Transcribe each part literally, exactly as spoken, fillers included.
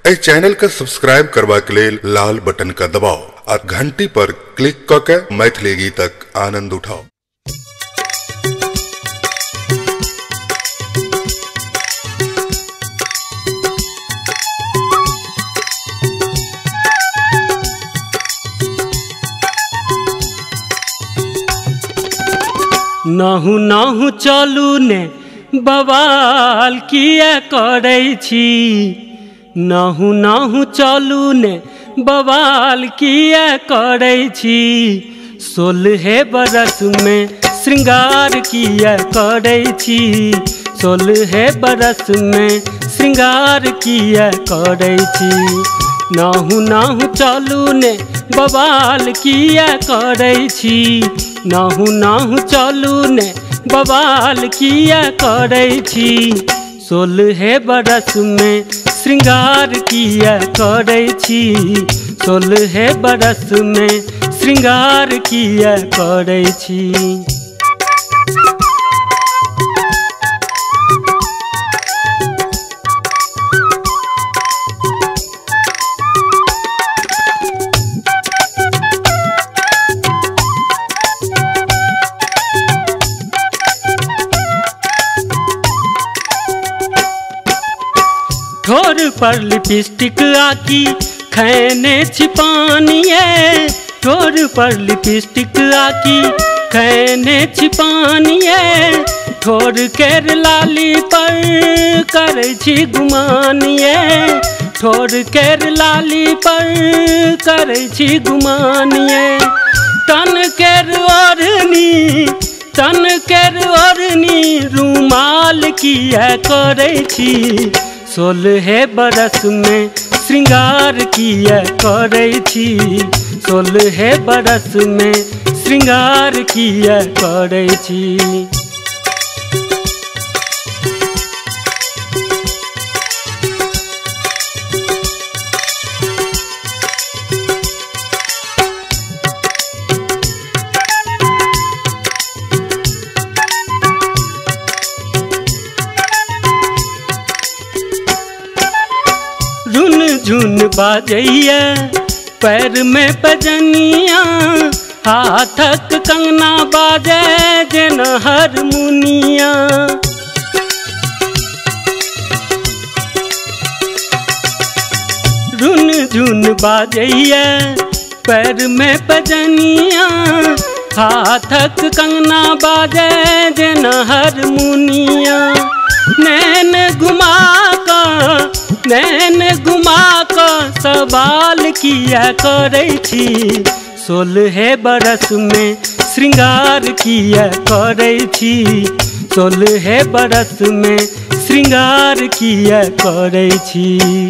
इस channel का subscribe करवा के लिए लाल बटन का दबाओ और घंटी पर क्लिक करके मैथिली गीतक आनंद उठाओ। नाहु नाहु चलू ने बवाल किया करै छी, नाहु नाहु चलू ने बवाल किया करै छी। सोलह बरस में श्रृंगार किया करै छी, सोलह बरस में श्रृंगार किया करै छी। नाहु नाहु चलू ने बवाल किया करै छी, नाहु नाहु चलू ने बवाल किया करै छी। सोलह बरस में श्रृंगार किया करै छी, सोलह बरस में श्रृंगार किया करै छी। ठोर पर लिपस्टिक आकी खैने छिपानिए, ठोर पर लिपस्टिक आकी खैने छिपानिए। ठोर केर लाली पर करै छी गुमानिए, ठोर केर लाली पर करै छी गुमानिए। तन केर ओढ़नी तन केर ओढ़नी रुमाल किया करै छी। सोलह बरस में श्रृंगार किया करै छी, सोलह बरस में श्रृंगार किया करै छी। झुन बाजैया पैर में पजनिया, हाथक कंगना बाजे जेना हारमोनिया। रुन झुन बाजैया पैर में पजनिया, हाथक कंगना बाजे जेना हारमोनिया। नैन घुमा का नैन घुमा कर सवाल किया करै छी। सोलह बरस में श्रृंगार किया करै छी, सोलह बरस में श्रृंगार किया करै छी।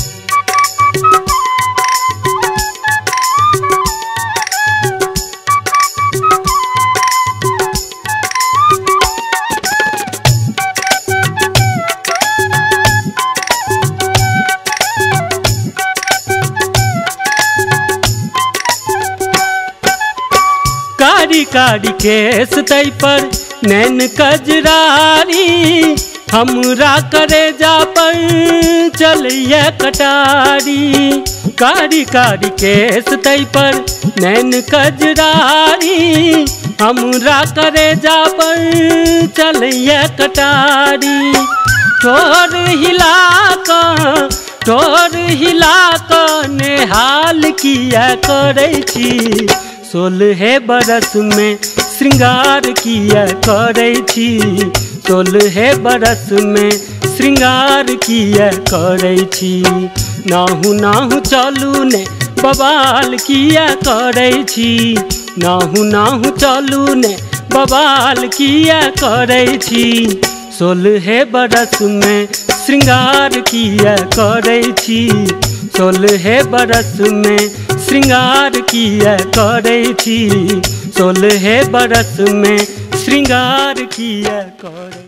कारी कारी केस तै पर नैन कजरारी, हमरा करेजा पर चलिया कटारी। कारी कारी केस तै पर नैन कजरारी, हमरा करेजा पर चलिया कटारी। ठोर हिला कर ठोर हिला कर नेहाल किया करै छी। सोलह बरस में श्रृंगार किया करै छी, सोलह बरस में श्रृंगार किया करै छी। नाहु नाहु चलू ने बवाल किया करै छी, नाहु नाहु चलू ने बवाल किया करै छी। सोलह बरस में श्रृंगार किया करै छी, सोलह बरस में श्रृंगार किया करै छी, सोलह बरस में श्रृंगार किया करै।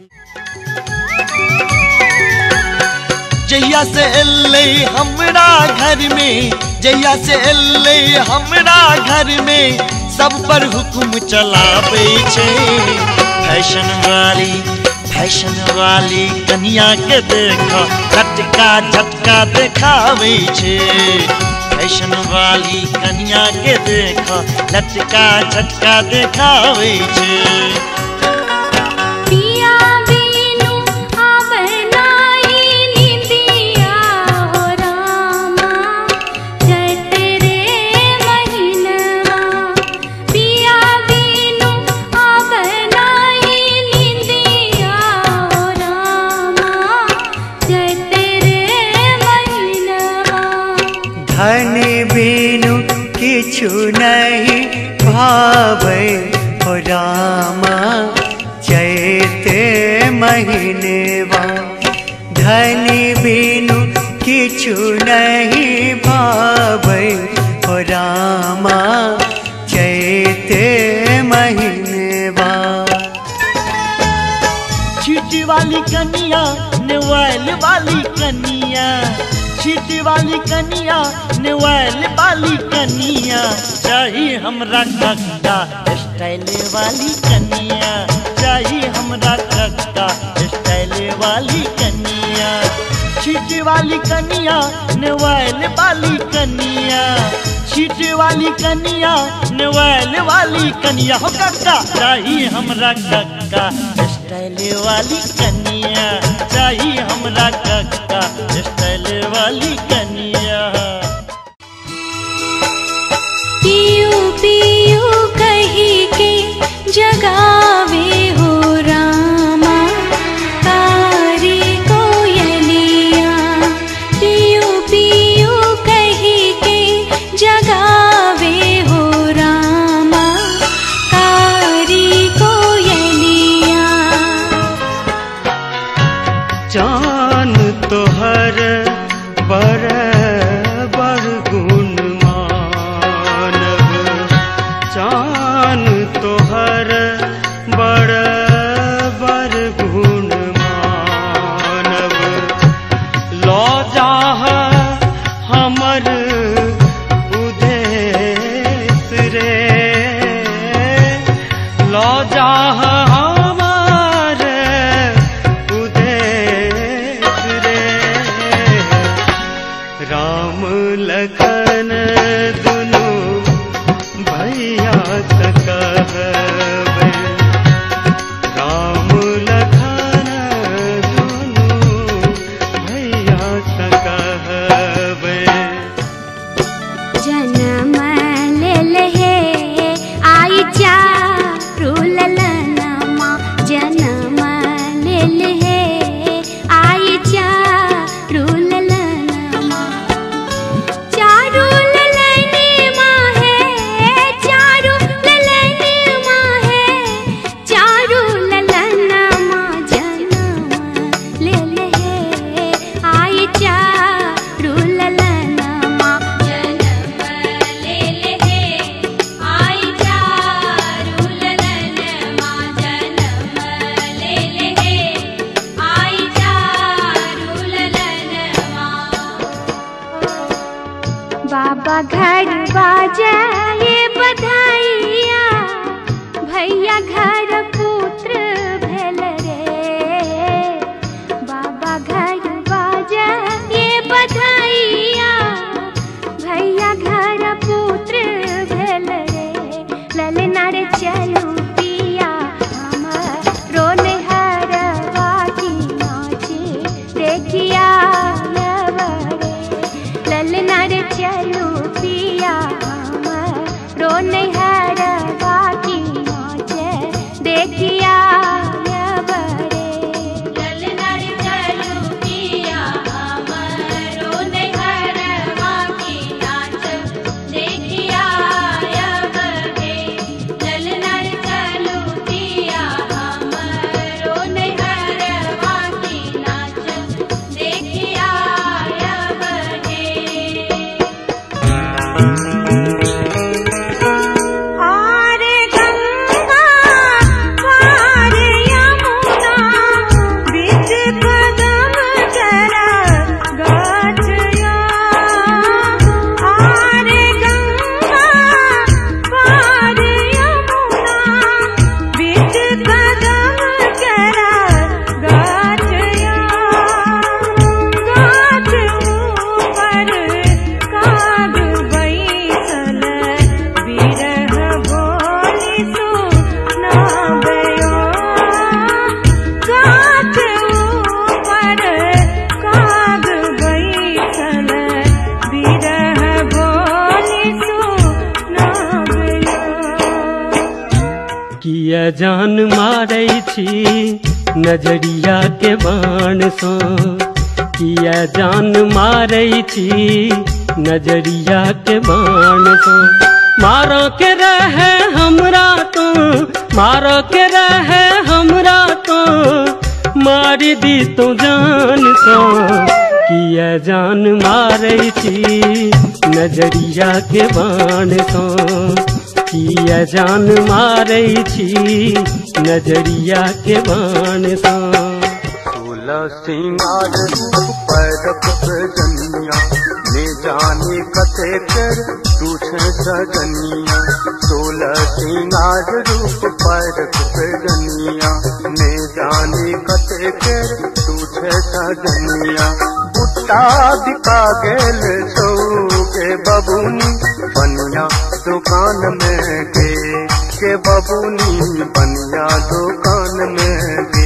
जहिया से एलै हमरा घर में, जहिया से एलै हमरा घर में, सब पर हुकुम चलाबै छै। फैशन वाली फैशन वाली कनिया के देखो झटका झटका देखावे छे। फैशन वाली कनिया के देखो झटका झटका देखावे छे। धन बिनु किछु नहीं भावे हो रामा चैते महीनेवा। धन बिनु किछु नहीं भावे हो रामा चैते महीनेवा। छीटी वाली कनिया नेवाल वाली कनिया, छीटी वाली कनिया नेवाल वाली कनिया। चाहिए हमरा कक्का स्टाइल वाली कनिया, चाहिए हमरा कक्का स्टाइल वाली कनिया। छीटी वाली कनिया नेवाल वाली कनिया, छीटी वाली कनिया नेवाल वाली कनिया। हो कक्का चाहिए हमरा कक्का स्टाइल वाली कनिया, चाहिए हमरा कक्का स्टाइल वाली कनिया। पियू पियू कही के जगावे हो रामा कारी कोयलिया। पियू पियू कही के जगावे हो रामा कारी कोयलिया। जान तोहर बर बर गुण मानव, जान तोहर बर बर गुण मानव। लो जाह हमर उदेश रे, लो जाह हमर उदेश रे। राम लखन दुनु भैया सकहबे, राम लखन दुनु भैया सकहबे। जन्म लेल हे आई चारू ललनमा, जन्म लेल हे आई चारू ललनमा। चारू ललनमा है, चारू ललनमा है, चारू ललनमा। जन्म लेल हे आई चारू ललनमा, जन्म लेल हे आई चारू ललनमा, जन्म लेल हे आई चारू ललनमा। बाबा घर बाजाए बधाइया, भैया घर पुत्र भेल रे। बाबा घर बाजाए बधाइया, भैया घर पुत्र भेल रे। ललना रे चलू पिया हमरो नैहरवा की नाचे देखिया लवरे। ललना रे चलू पिया हमरो नैहरवा की नाचे देखिया लवरे। ललना रे चलू पिया हमरो नैहरवा की नाच देखिया लवरे। ललना रे चलू पिया हमरो नैहरवा की नाच देखिया लवरे। किया जान मारै छी नजरिया के बाण सो, किया जान मारै छी नजरिया के बाण सो। मारो के रहे हमरा तो, मारो के रहे हमरा तो, मार दी तो जान सो। किया जान मारै छी नजरिया के बाण सो, किया जान मारै छी नजरिया के बाण सो। सोलह सिंगार रूप पैरक सजनिया, ने जाने कते कर तूछे सजनिया। सोलह सिंगार रूप पैरक सजनिया, ने जाने कते कर तूछे सजनिया। बुट्टा दिखा गेल सौ के बबूनी बनिया दुकान में के, के बबूनी बनिया दुकान में के।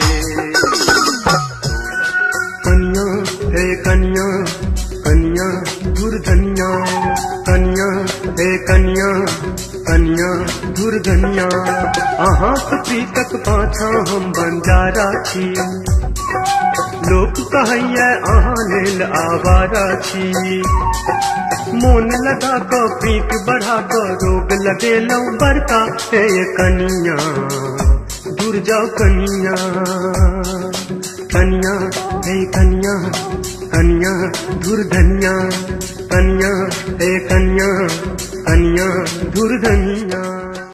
कन्या हे कन्या कन्या दुर्धन्या, कन्या हे कन्या कन्या दुर्धन्या। अहाँ प्रीतक पाछा हम बंजारा छी, लोक कहैया अहाँ लेल आवारा छी। मोन लगा क प्रीत बढ़ा क रोग लगेलौं बड़का। हे कन्या दूर जाओ कन्या, कन्या हे कन्या कन्या दुर्धन्या, कन्या हे कन्या कन्या दुर्धन्या।